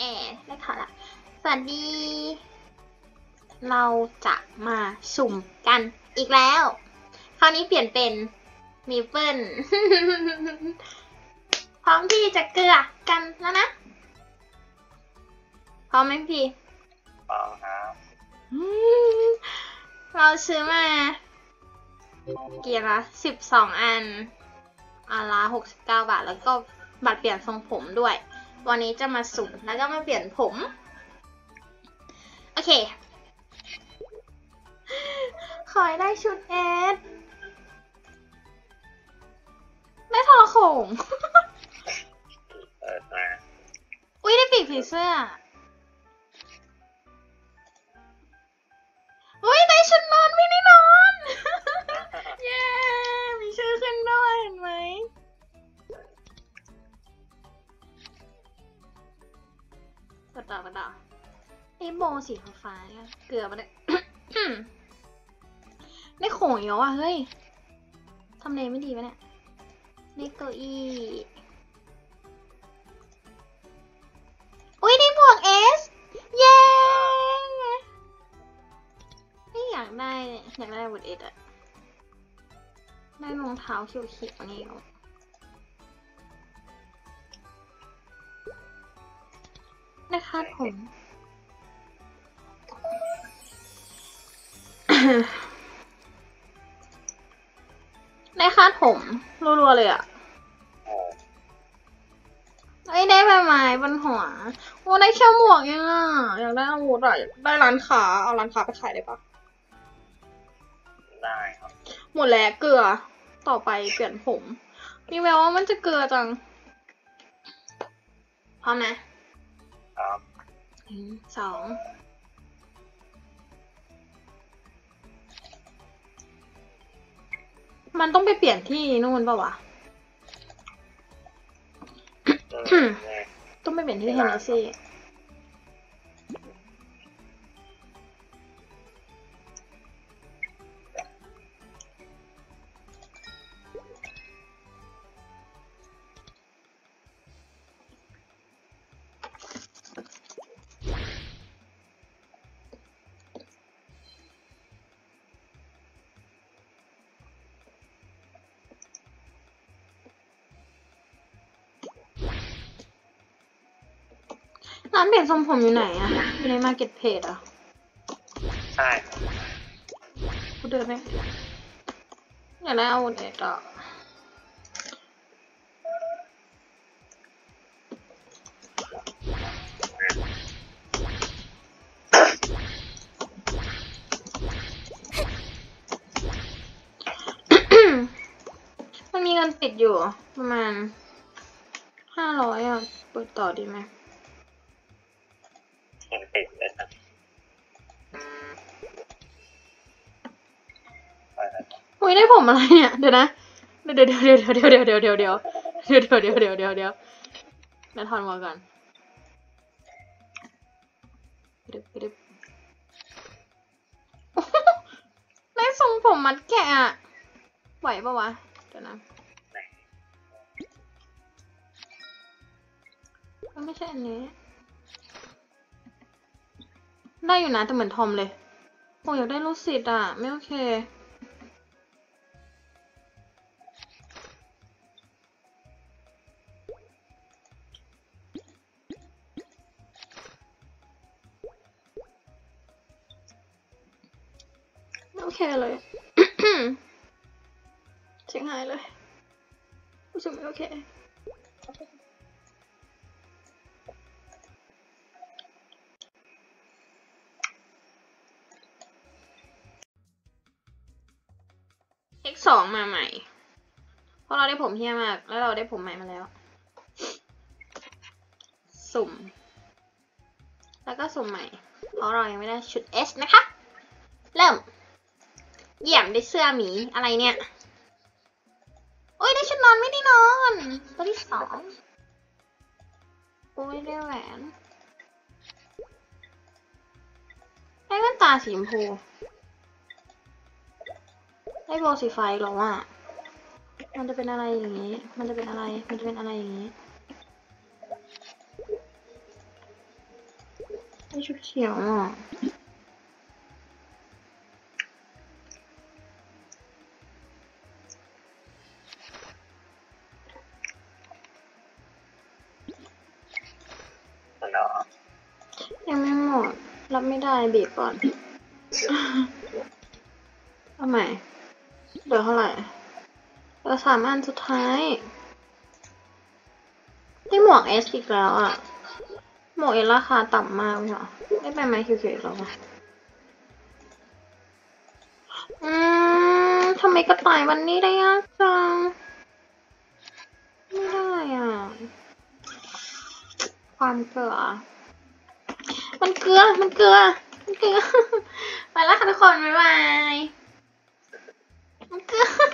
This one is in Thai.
ได้ค่ะละสวัสดี เราจะมาสุ่มกันอีกแล้ว คราวนี้เปลี่ยนเป็นมีเปิล พร้อมที่จะเกลือกันแล้วนะ พร้อมไหมพี่พร้อมครับเราซื้อมากี่ละ12 อันละ69 บาท แล้วก็บัตรเปลี่ยนทรงผมด้วย วันนี้จะมาสุ่มแล้วก็มาเปลี่ยนผม โอเค ขอให้ได้ชุดเอสได้ทรโขงเปิดมาอุ้ยได้ปีกผีเสื้อ อุ้ยได้ชุดนอนไม่ได้นอน เย้ มีชื่อขึ้นด้วยเห็นไหมกดต่อไอ้โบสีฟ้าเนี่ยเกลือมาเลย ได้โขงเยอะว่ะเฮ้ย ทำเลไม่ดีปะเนี่ยได้เก้าอี้อุ้ยได้หมวกเอส เย้ไม่อยากได้หมวกเอสอะได้รองเท้าเขียวๆนี่ได้คาดผม ได้คาดผมรัวๆเลยอ่ะโอ้เอ้ยได้ใบไม้บนหัวโอ้ได้แค่หมวกยังอ่ะอยากได้อาวุธอ่ะอยากได้ร้านค้าเอาร้านค้าไปขายได้ปะได้ครับหมดแล้วเกลือต่อไปเปลี่ยนผมมีแววว่ามันจะเกลือจังพร้อมนะครับ 2 มันต้องไปเปลี่ยนที่นู่นปะวะ ต้องไปเปลี่ยนที่เฮนเนสซี่ร้านเปลี่ยนทรงผมอยู่ไหนอะอยู่ในมาร์เก็ตเพจอะใช่ครับกูเดินไหมอยากได้อาวุธเอ็ดอะมันมีเงินติดอยู่ประมาณ500อะเปิดต่อดีไหมยังติดเลยครับไปแล้วอุ้ยได้ผมอะไรเนี่ยเดี๋ยวนะเดี๋ยวถอนหัวก่อนได้ทรงผมมัดแกะอะไหวปะวะเดี๋ยวนะไม่ใช่อันนี้ได้อยู่นะแต่เหมือนทอมเลยโอ้อยากได้ลูกศิษย์อะไม่โอเคไม่โอเคเลย เสียงหายเลยรู้สึกไม่โอเคX2 มาใหม่เพราะเราได้ผมเฮี้ยมากแล้วเราได้ผมใหม่มาแล้วสุ่มแล้วก็สุ่มใหม่เพราะเรายังไม่ได้ชุด S นะคะเริ่มเยี่ยมได้เสื้อหมีอะไรเนี่ยโอ้ยได้ชุดนอนไม่ได้นอนตัวที่2โอ้ยได้แหวนได้แว่นตาสีชมพูได้โบสีไฟหรอวะมันจะเป็นอะไรอย่างนี้มันจะเป็นอะไรอย่างนี้ไม่ชุดเขียวอ่ะมันเหรอยังไม่หมด รับไม่ได้บีบก่อน เอาใหม่เหลือเท่าไหร่เหลือ3 อันสุดท้ายได้หมวกเอสอีกแล้วอ่ะ หมวกเอสราคาต่ำมากเลยเหรอได้ไปไหมคิวๆอีกแล้วปะทำไมกระต่ายวันนี้ได้ยากจัง ไม่ได้อ่ะ ความเกลือ มันเกลือ มันเกลือ มันเกลือ ไปแล้วค่ะทุกคน บ๊ายบาย มันเกลือ